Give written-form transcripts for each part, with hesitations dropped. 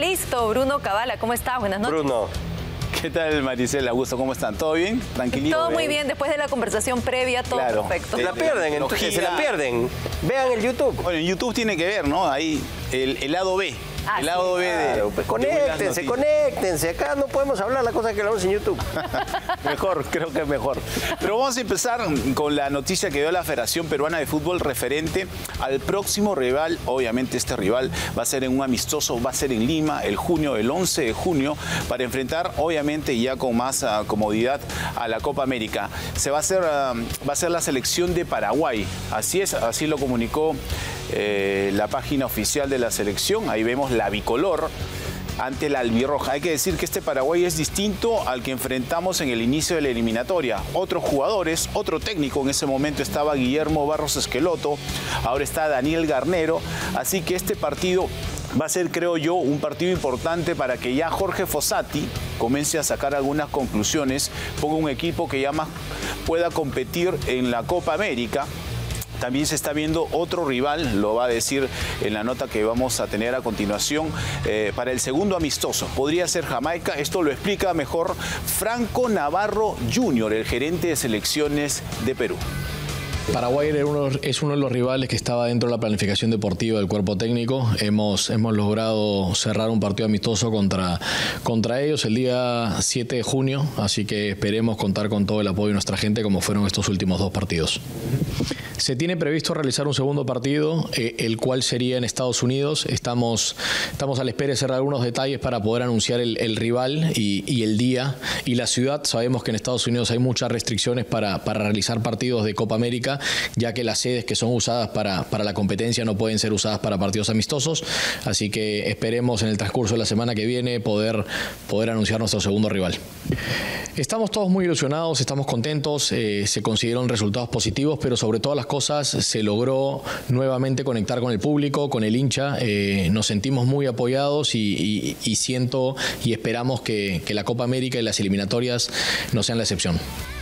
listo. Bruno Cabala, ¿cómo está? Buenas noches. Bruno. ¿Qué tal, Maricela? Augusto, ¿cómo están? ¿Todo bien? ¿Tranquilito? Todo muy bien. Después de la conversación previa, todo perfecto. Se la pierden, entonces se la pierden. Vean el YouTube. Bueno, en YouTube tiene que ver, ¿no? Ahí el lado B. Ah, el lado B de... Claro, pues conéctense. Acá no podemos hablar las cosas que hablamos en YouTube. Mejor, creo que es mejor. Pero vamos a empezar con la noticia que dio la Federación Peruana de Fútbol referente al próximo rival. Obviamente este rival va a ser en un amistoso, va a ser en Lima el 11 de junio, para enfrentar obviamente ya con más comodidad a la Copa América. Va a ser la selección de Paraguay. Así es, así lo comunicó la página oficial de la selección. Ahí vemos la bicolor ante la albirroja. Hay que decir que este Paraguay es distinto al que enfrentamos en el inicio de la eliminatoria. Otros jugadores, otro técnico, en ese momento estaba Guillermo Barros Esqueloto, ahora está Daniel Garnero, así que este partido va a ser, creo yo, un partido importante para que ya Jorge Fossati comience a sacar algunas conclusiones, ponga un equipo que ya más pueda competir en la Copa América. También se está viendo otro rival, lo va a decir en la nota que vamos a tener a continuación, para el segundo amistoso. Podría ser Jamaica, esto lo explica mejor Franco Navarro Jr., el gerente de selecciones de Perú. Paraguay es uno de los rivales que estaba dentro de la planificación deportiva del cuerpo técnico. Hemos logrado cerrar un partido amistoso contra ellos el día 7 de junio, así que esperemos contar con todo el apoyo de nuestra gente como fueron estos últimos dos partidos. Se tiene previsto realizar un segundo partido, el cual sería en Estados Unidos. Estamos a la espera de cerrar algunos detalles para poder anunciar el rival y el día y la ciudad. Sabemos que en Estados Unidos hay muchas restricciones para realizar partidos de Copa América, ya que las sedes que son usadas para la competencia no pueden ser usadas para partidos amistosos. Así que esperemos en el transcurso de la semana que viene poder anunciar nuestro segundo rival. Estamos todos muy ilusionados, estamos contentos, se consiguieron resultados positivos, pero sobre todas las cosas se logró nuevamente conectar con el público, con el hincha. Nos sentimos muy apoyados y siento y esperamos que la Copa América y las eliminatorias no sean la excepción.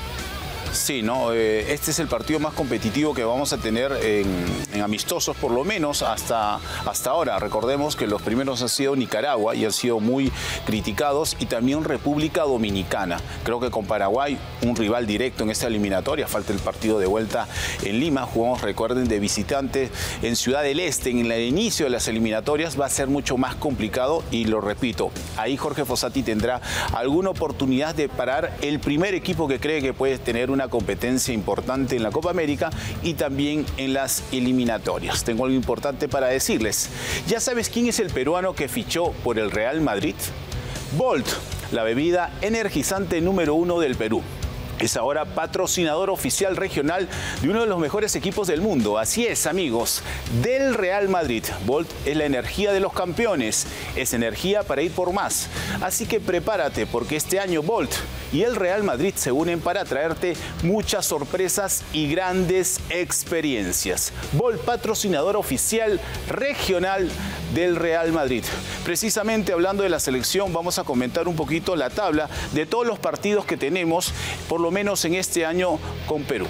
Sí, ¿no? Este es el partido más competitivo que vamos a tener en amistosos, por lo menos hasta ahora. Recordemos que los primeros han sido Nicaragua y han sido muy criticados, y también República Dominicana. Creo que con Paraguay, un rival directo en esta eliminatoria. Falta el partido de vuelta en Lima. Jugamos, recuerden, de visitantes en Ciudad del Este. En el inicio de las eliminatorias va a ser mucho más complicado, y lo repito, ahí Jorge Fossati tendrá alguna oportunidad de parar el primer equipo que cree que puede tener una competencia importante en la Copa América y también en las eliminatorias. Tengo algo importante para decirles. ¿Ya sabes quién es el peruano que fichó por el Real Madrid? Bolt, la bebida energizante número 1 del Perú. Es ahora patrocinador oficial regional de uno de los mejores equipos del mundo. Así es, amigos, del Real Madrid. Bolt es la energía de los campeones, es energía para ir por más. Así que prepárate, porque este año Bolt y el Real Madrid se unen para traerte muchas sorpresas y grandes experiencias. Bolt, patrocinador oficial regional del Real Madrid. Precisamente hablando de la selección, vamos a comentar un poquito la tabla de todos los partidos que tenemos, por lo menos en este año, con Perú.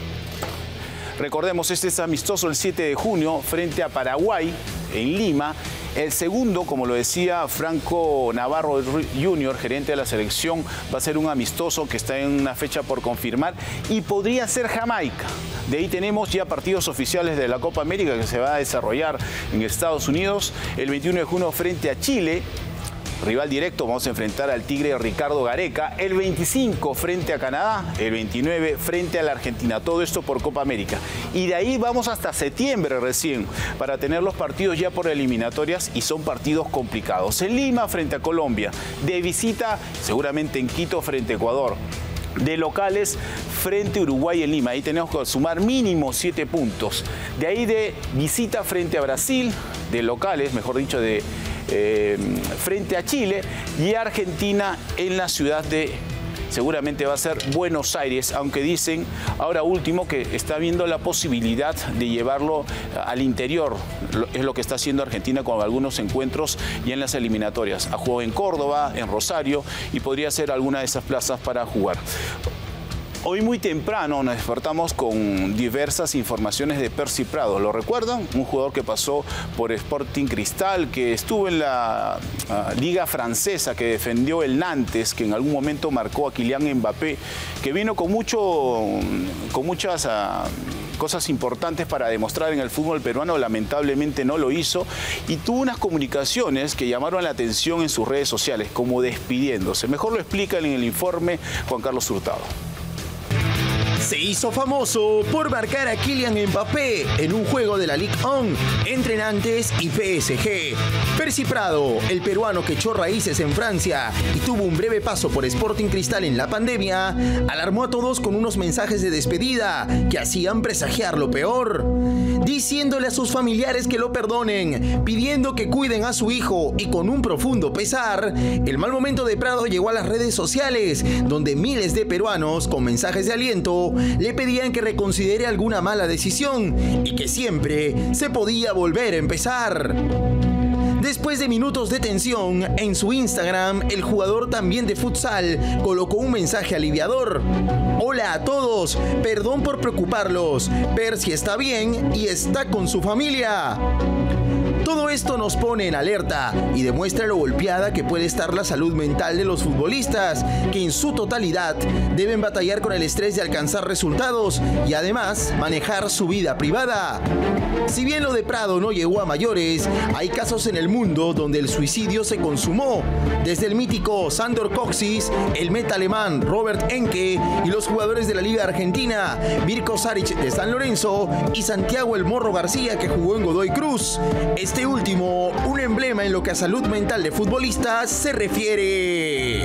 Recordemos, este es amistoso el 7 de junio frente a Paraguay en Lima. El segundo, como lo decía Franco Navarro Jr., gerente de la selección, va a ser un amistoso que está en una fecha por confirmar, y podría ser Jamaica. De ahí tenemos ya partidos oficiales de la Copa América que se va a desarrollar en Estados Unidos. El 21 de junio frente a Chile. Rival directo, vamos a enfrentar al Tigre Ricardo Gareca. El 25 frente a Canadá, el 29 frente a la Argentina. Todo esto por Copa América. Y de ahí vamos hasta septiembre recién para tener los partidos ya por eliminatorias, y son partidos complicados. En Lima frente a Colombia, de visita seguramente en Quito frente a Ecuador. De locales frente a Uruguay en Lima. Ahí tenemos que sumar mínimo 7 puntos. De ahí de visita frente a Brasil, de locales, mejor dicho, frente a Chile, y Argentina en la ciudad de, seguramente va a ser Buenos Aires, aunque dicen ahora último que está viendo la posibilidad de llevarlo al interior. Es lo que está haciendo Argentina con algunos encuentros y en las eliminatorias. Ha jugado en Córdoba, en Rosario, y podría ser alguna de esas plazas para jugar. Hoy muy temprano nos despertamos con diversas informaciones de Percy Prado. ¿Lo recuerdan? Un jugador que pasó por Sporting Cristal, que estuvo en la Liga Francesa, que defendió el Nantes, que en algún momento marcó a Kylian Mbappé, que vino con muchas cosas importantes para demostrar en el fútbol peruano. Lamentablemente no lo hizo y tuvo unas comunicaciones que llamaron la atención en sus redes sociales, como despidiéndose. Mejor lo explica en el informe Juan Carlos Hurtado. Se hizo famoso por marcar a Kylian Mbappé en un juego de la Ligue 1 entre Nantes y PSG. Percy Prado, el peruano que echó raíces en Francia y tuvo un breve paso por Sporting Cristal en la pandemia, alarmó a todos con unos mensajes de despedida que hacían presagiar lo peor. Diciéndole a sus familiares que lo perdonen, pidiendo que cuiden a su hijo y con un profundo pesar, el mal momento de Prado llegó a las redes sociales, donde miles de peruanos con mensajes de aliento le pedían que reconsidere alguna mala decisión y que siempre se podía volver a empezar. Después de minutos de tensión, en su Instagram, el jugador también de futsal colocó un mensaje aliviador. Hola a todos, perdón por preocuparlos, Percy está bien y está con su familia. Todo esto nos pone en alerta y demuestra lo golpeada que puede estar la salud mental de los futbolistas, que en su totalidad deben batallar con el estrés de alcanzar resultados y además manejar su vida privada. Si bien lo de Prado no llegó a mayores, hay casos en el mundo donde el suicidio se consumó, desde el mítico Sandor Kocsis, el meta alemán Robert Enke y los jugadores de la Liga Argentina, Mirko Saric de San Lorenzo y Santiago El Morro García, que jugó en Godoy Cruz. Este último, un emblema en lo que a salud mental de futbolistas se refiere.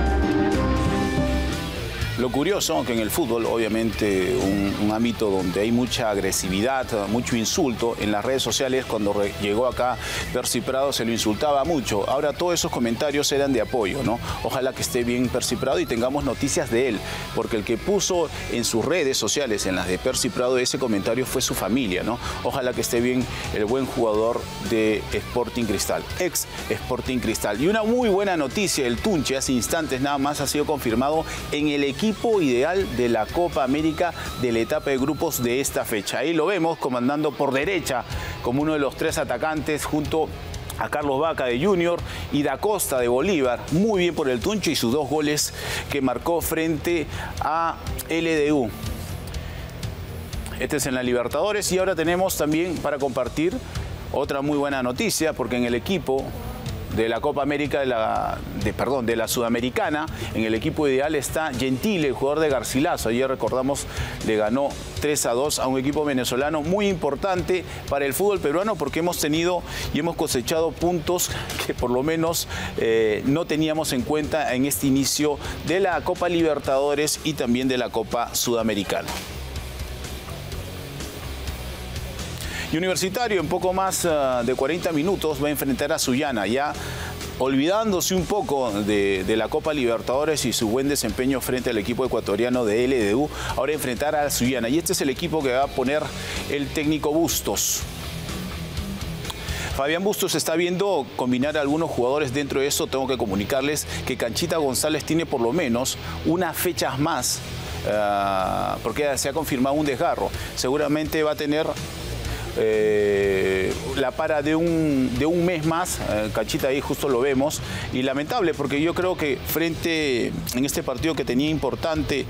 Lo curioso que en el fútbol, obviamente, un ámbito donde hay mucha agresividad, mucho insulto, en las redes sociales, cuando llegó acá Percy Prado se lo insultaba mucho. Ahora todos esos comentarios eran de apoyo, ¿no? Ojalá que esté bien Percy Prado y tengamos noticias de él, porque el que puso en sus redes sociales, en las de Percy Prado, ese comentario fue su familia, ¿no? Ojalá que esté bien el buen jugador de Sporting Cristal, ex Sporting Cristal. Y una muy buena noticia, el Tunche hace instantes nada más ha sido confirmado en el equipo ideal de la Copa América de la etapa de grupos de esta fecha. Ahí lo vemos comandando por derecha como uno de los tres atacantes junto a Carlos Vaca de Junior y Da Costa de Bolívar. Muy bien por el Tunche y sus 2 goles que marcó frente a LDU. Este es en la Libertadores y ahora tenemos también para compartir otra muy buena noticia, porque en el equipo de la Copa América, de la Sudamericana, en el equipo ideal está Gentile, el jugador de Garcilaso. Ayer recordamos, le ganó 3-2 a un equipo venezolano muy importante para el fútbol peruano, porque hemos tenido y hemos cosechado puntos que por lo menos no teníamos en cuenta en este inicio de la Copa Libertadores y también de la Copa Sudamericana. Y Universitario en poco más de 40 minutos va a enfrentar a Sullana, ya olvidándose un poco de la Copa Libertadores y su buen desempeño frente al equipo ecuatoriano de LDU. Ahora enfrentar a Sullana, y este es el equipo que va a poner el técnico Bustos. Fabián Bustos está viendo combinar a algunos jugadores. Dentro de eso tengo que comunicarles que Canchita González tiene por lo menos unas fechas más, porque se ha confirmado un desgarro. Seguramente va a tener la para de un mes más. Canchita ahí justo lo vemos, y lamentable, porque yo creo que en este partido que tenía importante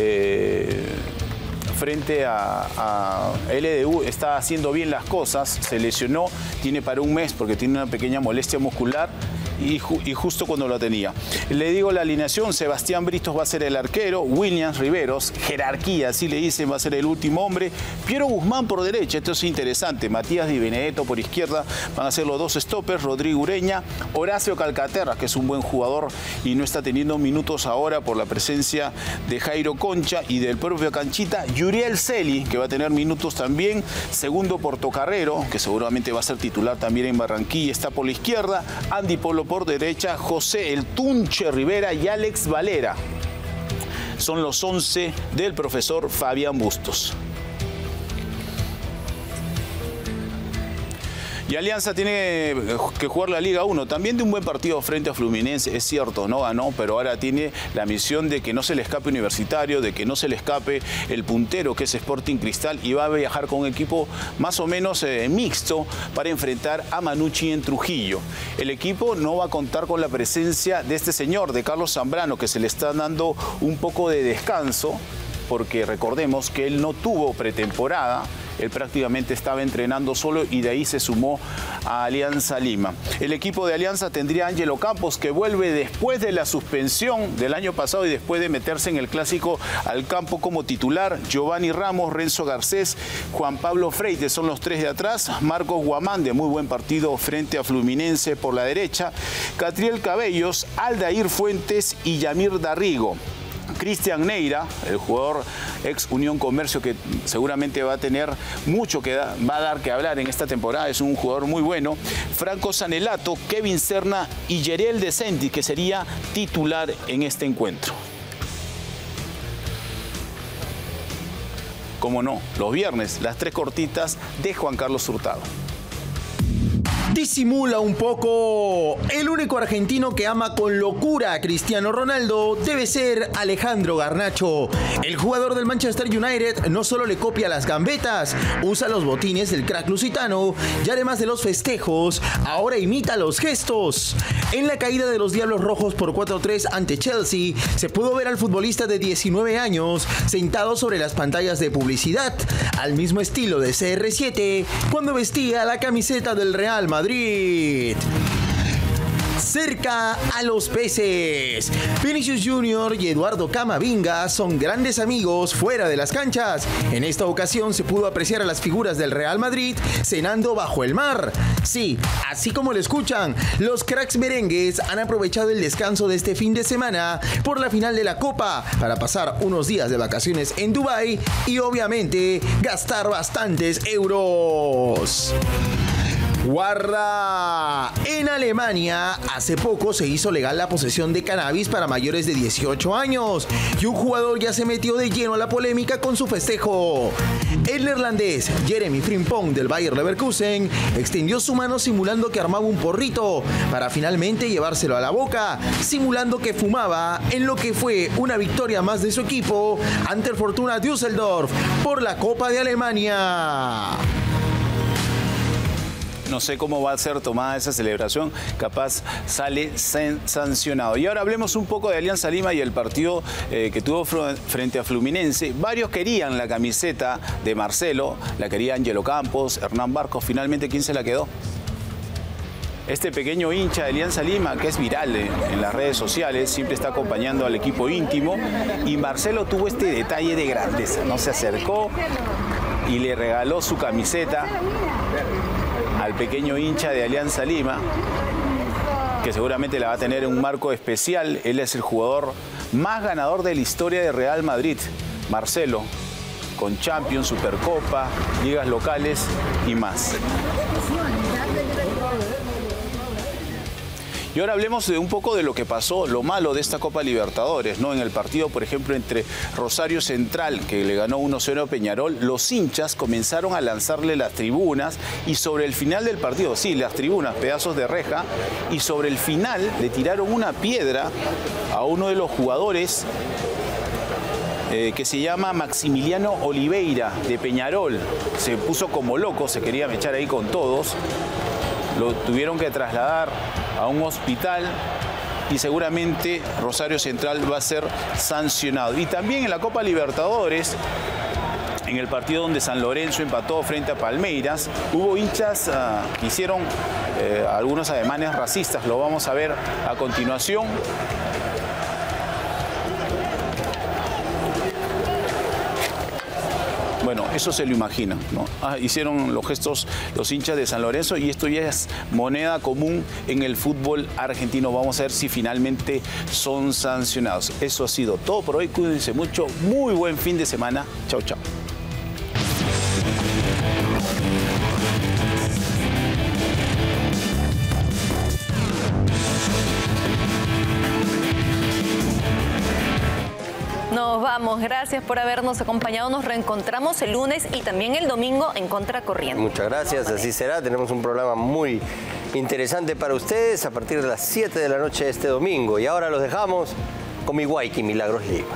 frente a LDU, está haciendo bien las cosas. Se lesionó, tiene para un mes porque tiene una pequeña molestia muscular y justo cuando lo tenía. Le digo la alineación: Sebastián Bristos va a ser el arquero, Williams Riveros, jerarquía, así le dicen, va a ser el último hombre, Piero Guzmán por derecha, esto es interesante, Matías Di Benedetto por izquierda, van a ser los 2 stoppers, Rodrigo Ureña, Horacio Calcaterra, que es un buen jugador y no está teniendo minutos ahora por la presencia de Jairo Concha y del propio Canchita, Yuriel Celi, que va a tener minutos también, segundo Portocarrero, que seguramente va a ser titular también en Barranquilla, está por la izquierda, Andy Polo por derecha, José el Tunche Rivera y Alex Valera. Son los 11 del profesor Fabián Bustos. Y Alianza tiene que jugar la Liga 1. También de un buen partido frente a Fluminense, es cierto, no ganó, pero ahora tiene la misión de que no se le escape Universitario, de que no se le escape el puntero que es Sporting Cristal, y va a viajar con un equipo más o menos mixto para enfrentar a Manucci en Trujillo. El equipo no va a contar con la presencia de este señor, de Carlos Zambrano, que se le está dando un poco de descanso, porque recordemos que él no tuvo pretemporada. Él prácticamente estaba entrenando solo y de ahí se sumó a Alianza Lima. El equipo de Alianza tendría a Ángelo Campos, que vuelve después de la suspensión del año pasado y después de meterse en el clásico al campo como titular. Giovanni Ramos, Renzo Garcés, Juan Pablo Freite son los tres de atrás. Marcos Guamán, de muy buen partido frente a Fluminense por la derecha. Catriel Cabellos, Aldair Fuentes y Yamir Darrigo. Cristian Neira, el jugador ex Unión Comercio, que seguramente va a tener mucho que va a dar que hablar en esta temporada, es un jugador muy bueno. Franco Sanelato, Kevin Serna y Yeriel De Centi, que sería titular en este encuentro. Cómo no, los viernes, las tres cortitas de Juan Carlos Hurtado. Disimula un poco. El único argentino que ama con locura a Cristiano Ronaldo debe ser Alejandro Garnacho. El jugador del Manchester United no solo le copia las gambetas, usa los botines del crack lusitano y además de los festejos, ahora imita los gestos. En la caída de los Diablos Rojos por 4-3 ante Chelsea, se pudo ver al futbolista de 19 años sentado sobre las pantallas de publicidad, al mismo estilo de CR7 cuando vestía la camiseta del Real Madrid. Cerca a los peces. Vinicius Junior y Eduardo Camavinga son grandes amigos fuera de las canchas. En esta ocasión se pudo apreciar a las figuras del Real Madrid cenando bajo el mar. Sí, así como lo escuchan, los cracks merengues han aprovechado el descanso de este fin de semana por la final de la Copa para pasar unos días de vacaciones en Dubái y obviamente gastar bastantes euros. Guarda. En Alemania, hace poco se hizo legal la posesión de cannabis para mayores de 18 años y un jugador ya se metió de lleno a la polémica con su festejo. El neerlandés Jeremy Frimpong del Bayer Leverkusen extendió su mano simulando que armaba un porrito para finalmente llevárselo a la boca, simulando que fumaba, en lo que fue una victoria más de su equipo ante el Fortuna Düsseldorf por la Copa de Alemania. No sé cómo va a ser tomada esa celebración, capaz sale sancionado. Y ahora hablemos un poco de Alianza Lima y el partido que tuvo frente a Fluminense. Varios querían la camiseta de Marcelo, la quería Ángelo Campos, Hernán Barcos. Finalmente, ¿quién se la quedó? Este pequeño hincha de Alianza Lima, que es viral en las redes sociales, siempre está acompañando al equipo íntimo. Y Marcelo tuvo este detalle de grandeza, ¿no? Se acercó y le regaló su camiseta al pequeño hincha de Alianza Lima, que seguramente la va a tener en un marco especial. Él es el jugador más ganador de la historia de Real Madrid, Marcelo, con Champions, Supercopa, ligas locales y más. Y ahora hablemos de un poco de lo que pasó, lo malo de esta Copa Libertadores, ¿no? En el partido, por ejemplo, entre Rosario Central, que le ganó 1-0 a Peñarol, los hinchas comenzaron a lanzarle las tribunas y sobre el final del partido, sí, las tribunas, pedazos de reja, y sobre el final le tiraron una piedra a uno de los jugadores que se llama Maximiliano Oliveira, de Peñarol. Se puso como loco, se quería mechar ahí con todos. Lo tuvieron que trasladar a un hospital y seguramente Rosario Central va a ser sancionado. Y también en la Copa Libertadores, en el partido donde San Lorenzo empató frente a Palmeiras, hubo hinchas que hicieron algunos ademanes racistas. Lo vamos a ver a continuación. Bueno, eso se lo imagina, ¿no? Hicieron los gestos los hinchas de San Lorenzo y esto ya es moneda común en el fútbol argentino. Vamos a ver si finalmente son sancionados. Eso ha sido todo por hoy. Cuídense mucho. Muy buen fin de semana. Chau, chau. Nos vamos, gracias por habernos acompañado. Nos reencontramos el lunes y también el domingo en Contracorriente. Muchas gracias, así será. Tenemos un programa muy interesante para ustedes a partir de las 7 de la noche de este domingo. Y ahora los dejamos con mi Guayqui Milagros Lima.